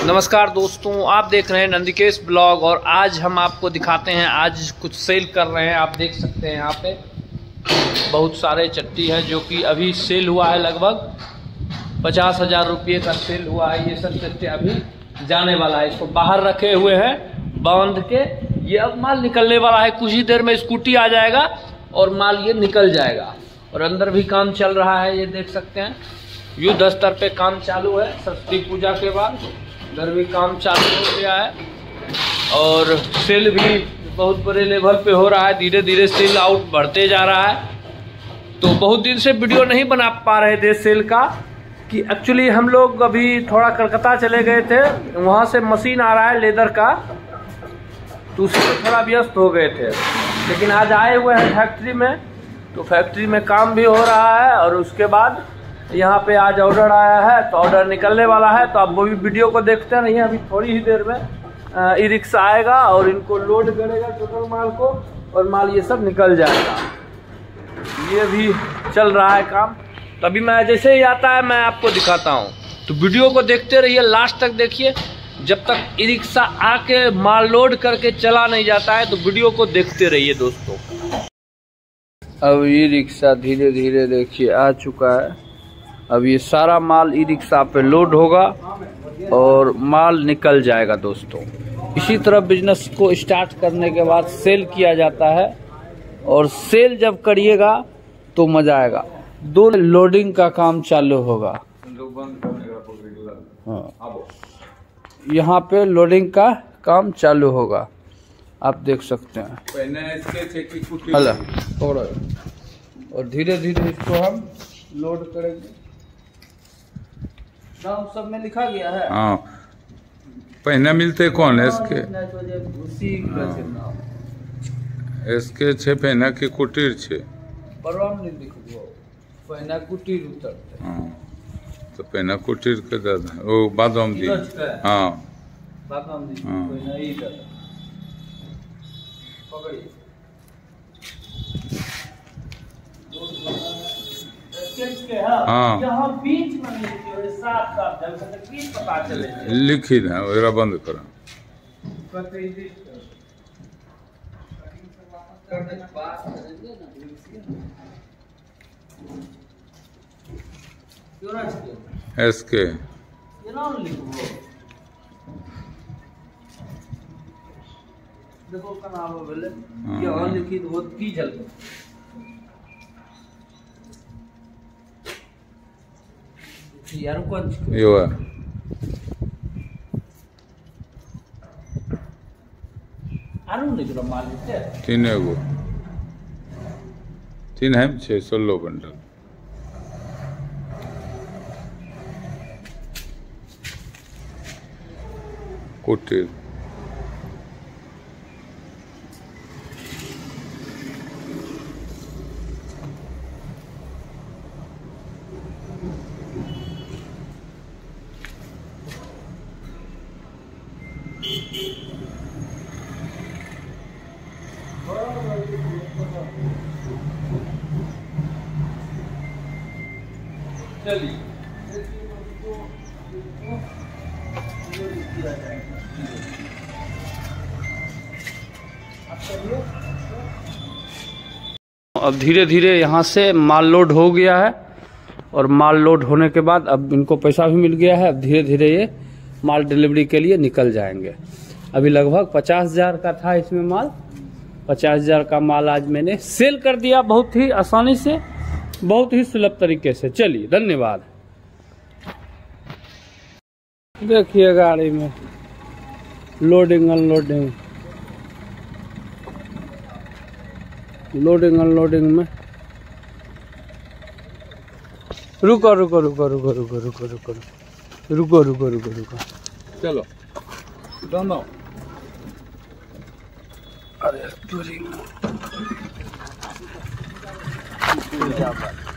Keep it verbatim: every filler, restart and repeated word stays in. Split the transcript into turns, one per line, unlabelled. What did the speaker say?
नमस्कार दोस्तों, आप देख रहे हैं नंदिकेश ब्लॉग और आज हम आपको दिखाते हैं। आज कुछ सेल कर रहे हैं। आप देख सकते हैं यहाँ पे बहुत सारे चट्टी हैं जो कि अभी सेल हुआ है। लगभग पचास हज़ार रुपये का सेल हुआ है। ये सब चट्टे अभी जाने वाला है। इसको बाहर रखे हुए हैं बांध के। ये अब माल निकलने वाला है। कुछ ही देर में स्कूटी आ जाएगा और माल ये निकल जाएगा। और अंदर भी काम चल रहा है, ये देख सकते हैं। युद्ध स्तर पे काम चालू है। सरस्वती पूजा के बाद इधर भी काम चालू हो गया है और सेल भी बहुत बड़े लेवल पे हो रहा है। धीरे धीरे सेल आउट बढ़ते जा रहा है। तो बहुत दिन से वीडियो नहीं बना पा रहे थे सेल का, कि एक्चुअली हम लोग अभी थोड़ा कलकत्ता चले गए थे। वहाँ से मशीन आ रहा है लेदर का, तो उसी में थोड़ा व्यस्त हो गए थे। लेकिन आज आए हुए हैं फैक्ट्री में, तो फैक्ट्री में काम भी हो रहा है। और उसके बाद यहाँ पे आज ऑर्डर आया है, तो ऑर्डर निकलने वाला है। तो आप वो भी वीडियो को देखते रहिए। अभी थोड़ी ही देर में ई रिक्शा आएगा और इनको लोड करेगा टोटल माल को, और माल ये सब निकल जाएगा। ये भी चल रहा है काम। तो अभी मैं जैसे ही आता है मैं आपको दिखाता हूँ। तो वीडियो को देखते रहिए, लास्ट तक देखिए। जब तक ई रिक्शा आके माल लोड करके चला नहीं जाता है तो वीडियो को देखते रहिए दोस्तों। अब ई रिक्शा धीरे धीरे देखिए आ चुका है। अब ये सारा माल ई रिक्शा पे लोड होगा और माल निकल जाएगा दोस्तों। इसी तरह बिजनेस को स्टार्ट करने के बाद सेल किया जाता है, और सेल जब करिएगा तो मजा आएगा। दो लोडिंग का काम चालू होगा। हाँ, यहाँ पे लोडिंग का काम चालू होगा, आप देख सकते हैं। हला और धीरे धीरे इसको हम लोड करेंगे। नाम सब में लिखा गया है।
हाँ, पहले मिलते कौन है इसके? इसके छे पहना की कुटीर छे।
पहना कुटीर उतरते।
हाँ, तो पहना कुटीर के दादा वो बादाम दी। हाँ,
बादाम दी।
हाँ।
पहना ही दादा पकड़िए।
हाँ,
यहाँ बीच में लिखिए, साफ साफ जल से बीच पता चले।
लिखी ना वेरा बंद करा। इसके
देखो का नाम है बोले, यहाँ लिखी वो की जल यार कौन
यो है।
आरु निकलो माल लेते
तीन एगो तीन है छः सोलह बंडल। कुटीर
चलिए। अब धीरे धीरे यहाँ से माल लोड हो गया है, और माल लोड होने के बाद अब इनको पैसा भी मिल गया है। अब धीरे धीरे ये माल डिलीवरी के लिए निकल जाएंगे। अभी लगभग पचास हजार का था इसमें माल। पचास हजार का माल आज मैंने सेल कर दिया, बहुत ही आसानी से, बहुत ही सुलभ तरीके से। चलिए, धन्यवाद। देखिए गाड़ी में लोडिंग अनलोडिंग, लोडिंग अनलोडिंग में। रुको रुको रुको रुको रुको रुको रुको रुको रुको रुको रुको
चलो दोनों।
अरे